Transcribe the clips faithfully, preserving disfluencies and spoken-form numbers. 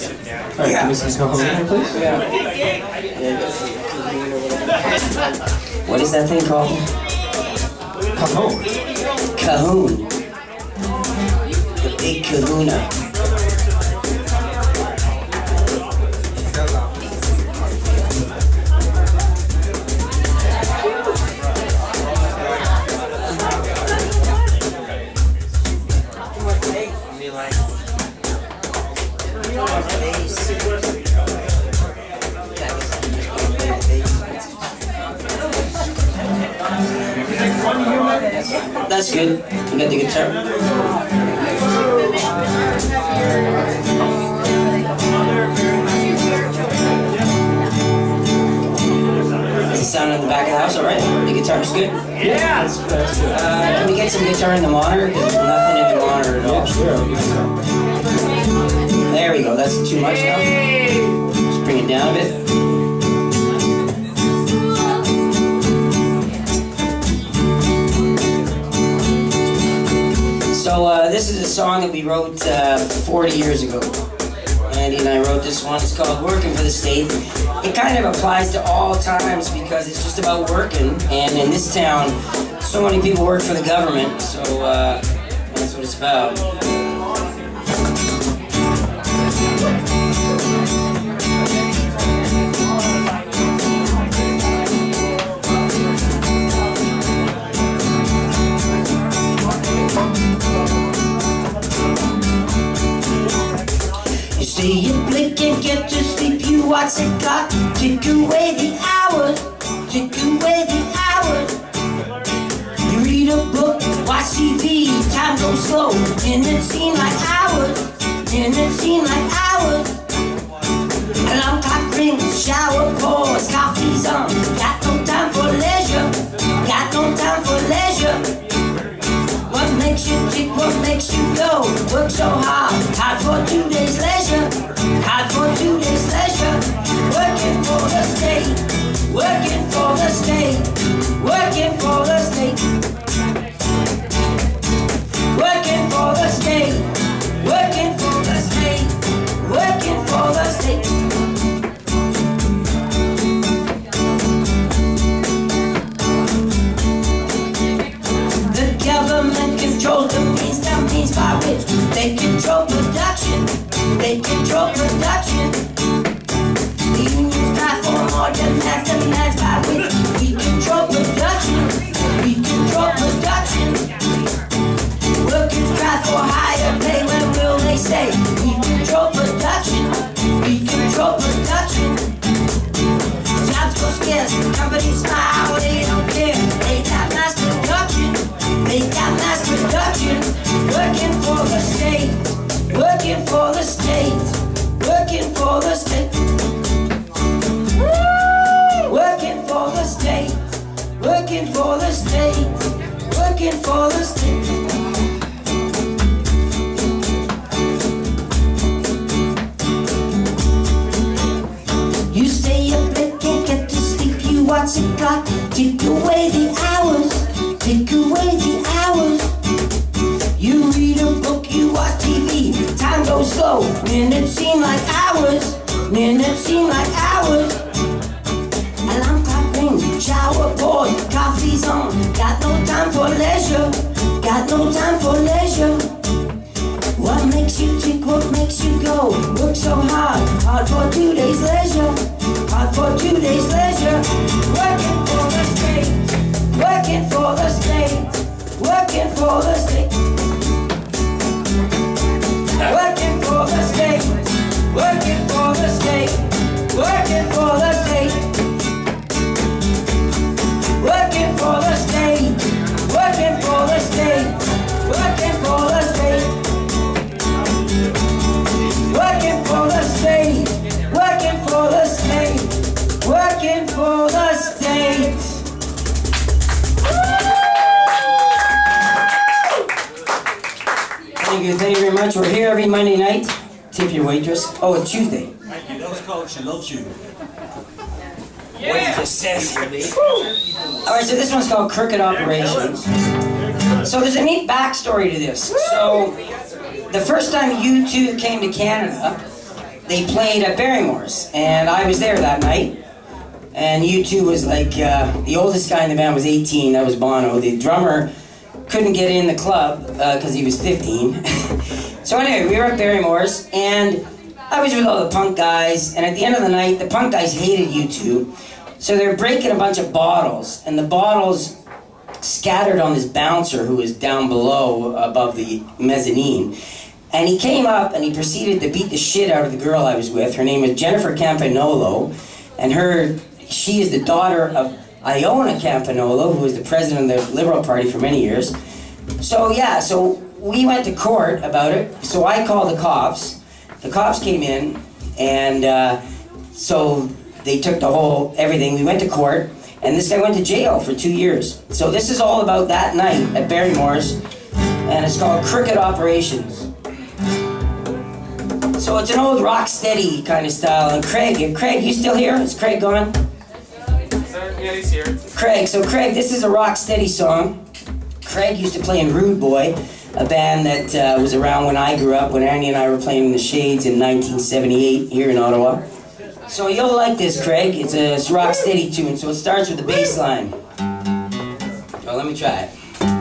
Alright, can we see some cajon here, please? Yeah. What is that thing called? Cajon. Cajon. The big kahuna. That's good. You got the guitar. Is the sound in the back of the house alright? The guitar's good? Yeah, that's, that's good. Uh, can we get some guitar in the monitor? Because there's nothing in the monitor at all. Yeah, sure. There we go. That's too much now. Just bring it down a bit. So uh, this is a song that we wrote uh, forty years ago. Andy and I wrote this one. It's called Working for the State. It kind of applies to all times because it's just about working. And in this town, so many people work for the government. So uh, that's what it's about. You blink and get to sleep, you watch the clock tick away the hours, tick away the hours. You read a book, watch T V, time goes slow, and it seems like hours, and it seems like hours. Alarm clock rings, shower pours, coffee's on, got no time for leisure, got no time for leisure. What makes you tick, what makes you go? Work so hard, hard for two days leisure, hard for two days leisure. Working for the state, working for the state, working for the state. Working for the state, working for the state, working for the state. Control the means, the means by which they control production, they control production. The unions cry for more demands, demands by which we control production, we control production. Workers cry for higher pay, when will they say we control production, we control production. Jobs go scarce, companies smile, they don't care, they got mass production. They got mass production, working for the state, working for the state, working for the state. Working for the state, working for the state, working for the state. You stay up late, can't get to sleep, you watch the clock, tick away the hours. Take away the hours. You read a book, you watch T V. Time goes slow, minutes seem like hours. Minutes seem like hours. Alarm clock rings, shower pours, coffee's on. Got no time for leisure. Got no time for leisure. What makes you tick? What makes you go? Work so hard, hard for two days leisure. Hard for two days leisure. Working for the state. Working for the state, working for the state. Working for the state, working for the state, working for the state. Working for the state, working for the state, working for the state. Working for the state, working for the state, working for the state. Thank you, thank you very much. We're here every Monday night. Tip your waitress. Oh, it's Tuesday. Thank you. Those coach, she loves you. Yeah. What you just said. Alright, so this one's called Crooked Operations. So there's a neat backstory to this. So the first time you two came to Canada, they played at Barrymore's, and I was there that night. And U two was like, uh, the oldest guy in the band was eighteen, that was Bono. The drummer couldn't get in the club because uh, he was fifteen. So anyway, we were at Barrymore's, and I was with all the punk guys, and at the end of the night, the punk guys hated U two. So they were breaking a bunch of bottles, and the bottles scattered on this bouncer who was down below above the mezzanine. And he came up and he proceeded to beat the shit out of the girl I was with. Her name was Jennifer Campanolo, and her she is the daughter of Iona Campanolo, who was the president of the Liberal Party for many years. So yeah, so we went to court about it. So I called the cops. The cops came in, and uh, so they took the whole everything. We went to court. And this guy went to jail for two years. So this is all about that night at Barrymore's, and it's called Crooked Operations. So it's an old rock steady kind of style. And Craig, Craig, you still here? Is Craig gone? Yeah, he's here. Craig, so Craig, this is a rock steady song. Craig used to play in Rude Boy, a band that uh, was around when I grew up, when Andy and I were playing in the Shades in nineteen seventy-eight here in Ottawa. So you'll like this, Craig. It's a it's rock steady tune, so it starts with the bass line. Oh, let me try it.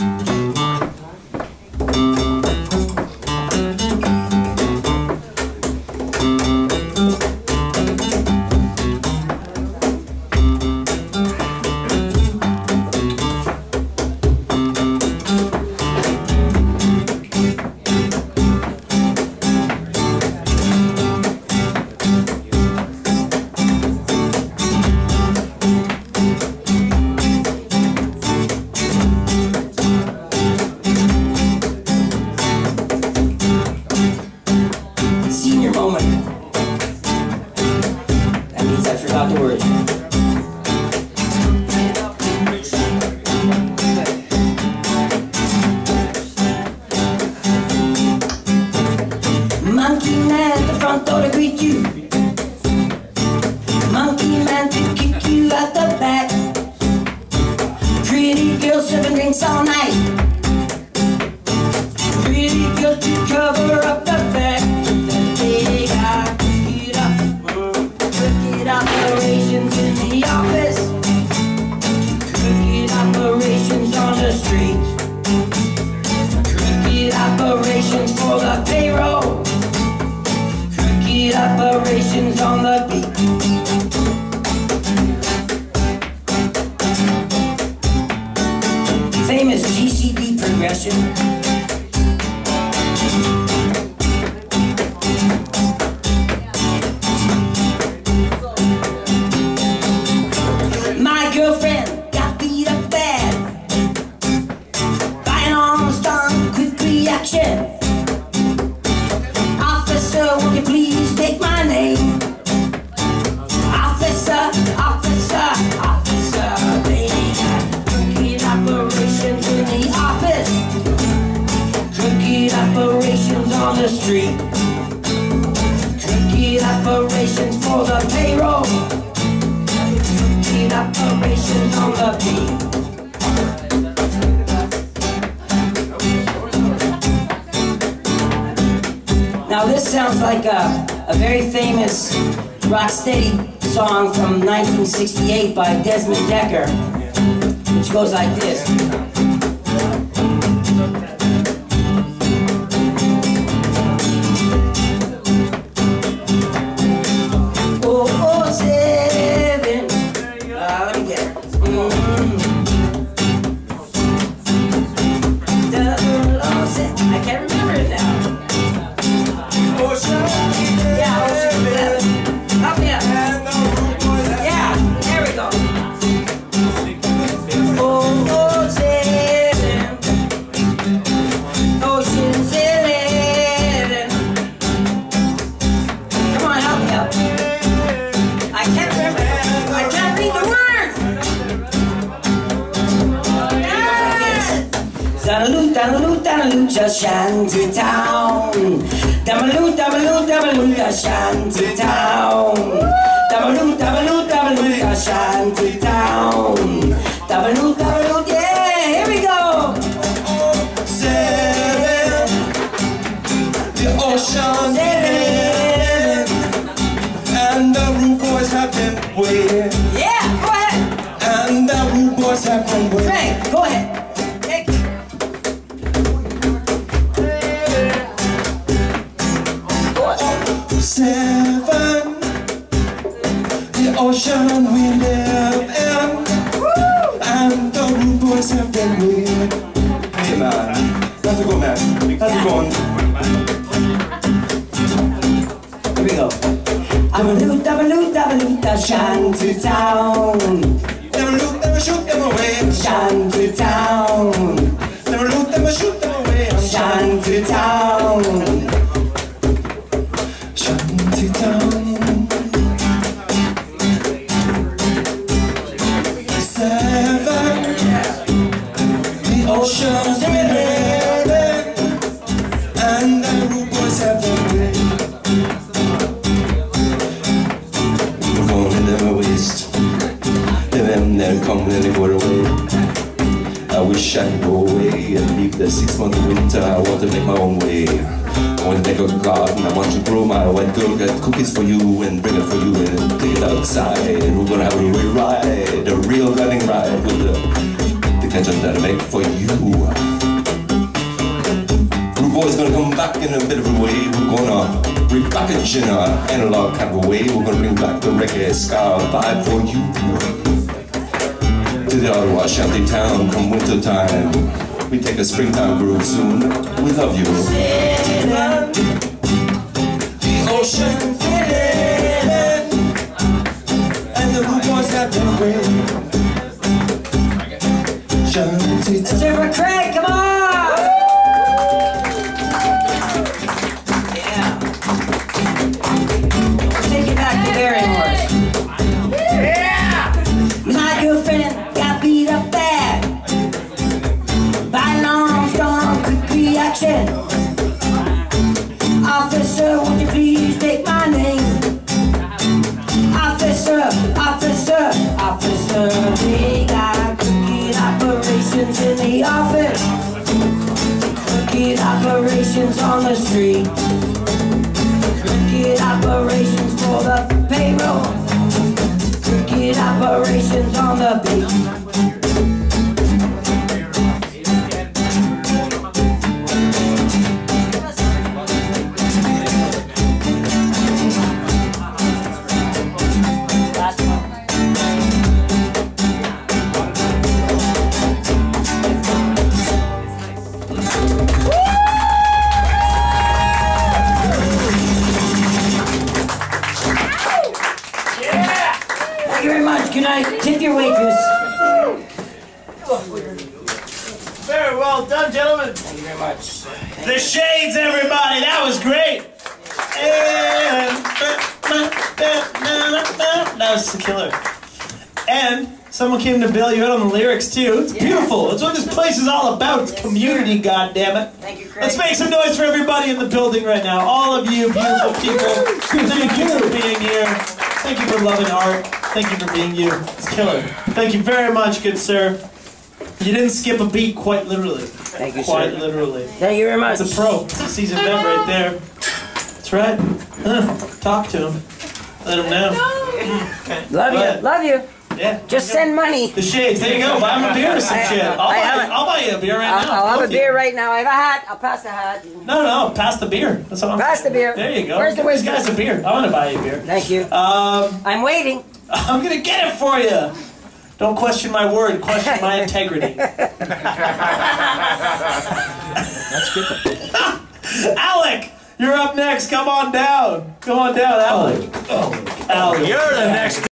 Now this sounds like a, a very famous rocksteady song from nineteen sixty-eight by Desmond Decker, which goes like this. Oh, oh, seven. Uh, let me get it. Mm-hmm. I can't remember it now. Yeah, Ocean eleven. Help me out. Yeah, there we go. Oh, oh, seven. Ocean's eleven. Come on, help me out. I can't remember. I can't read the words. Damaloo, damaloo, damaloo, just shanty town. Damaloo, damaloo, damaloo, just shanty town. Damaloo, damaloo, damaloo, just shanty town. Damaloo, damaloo, yeah, here we go. Seven, the ocean. Seven. way. Yeah, go ahead. And the rude boys have one way. Frank, go ahead. Take it. Seven, the ocean we live in, and the rude boys have their way. Hey man, how's it going, man? How's it going? Here we go. I'm a loot, I'm a loot, I'm a loot, a shanty town. Never loot, never shoot them away. Shanty town. Never loot, never shoot them away. Shanty town. Shanty town. Seven, the oceans we live in, and the rude boys have their way. We're going in their waste. Them there come when they go away. I wish I could go away and leave the six month winter. I want to make my own way. I want to make a garden. I want to grow my white girl, get cookies for you and bring it for you and play it outside. We're gonna have a real ride, a real running ride with the, the engine that I make for you. Rude boy's gonna come back in a bit of a way. We're gonna repackage in an analog kind of a way. We're gonna bring back the reggae ska vibe for you. To the Ottawa shanty town come winter time. We take a springtime groove soon. We love you. The ocean feeling, and the rude boys have their way. Shanty Let's town. hear for Craig, come on! Yeah. Take it back to Barrymore. Yeah! My girlfriend got beat up bad by an Armstrong quick reaction. Officer, won't you please take my name? Officer, officer, officer, they got crooked operations in the office. Crooked operations on the street. Crooked operations for the payroll. Crooked operations on the beat. Thank you very much. Good night. Tip your waitress. Very well done, gentlemen. Thank you very much. The Shades, everybody. That was great. And that was the killer. And someone came to bail you out on the lyrics too. It's beautiful. That's what this place is all about. It's community, goddammit. Thank you, Craig. Let's make some noise for everybody in the building right now. All of you beautiful people. Thank you for being here. Thank you for loving art. Thank you for being you. It's killer. Thank you very much, good sir. You didn't skip a beat, quite literally. Thank you, Quite sir. literally. Thank you very much. It's a pro. It's a seasoned vet right there. That's right. Huh. Talk to him. Let him know. Okay. Love Go you. ahead. Love you. Yeah. Just send money. The Shades. There you go. Buy him a beer or some I- shit. I'll I buy, have you, a- I'll buy you a beer right I'll, now. I'll have a Both of you. beer right now. I have a hat. I'll pass the hat. No, no. Pass the beer. That's what I'm Pass the beer. There you go. Where's the Give these whiskey? guys a beer. I want to buy you a beer. Thank you. Um, I'm waiting. I'm going to get it for you. Don't question my word. Question my integrity. That's good. Alec, you're up next. Come on down. Come on down, Alec. Oh, Alec. You're the next